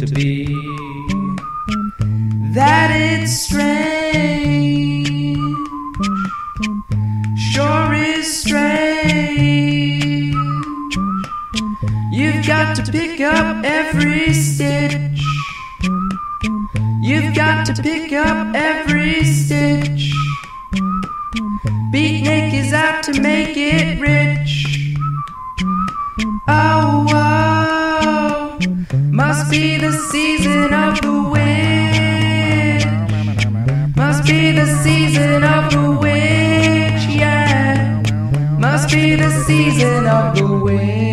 to be, that it's strange, sure is strange. You've got to pick up every stitch, you've got to pick up every stitch. Beatnik is out to make it rich. Oh, oh, must be the season of the witch. Must be the season of the witch, yeah. Must be the season of the witch.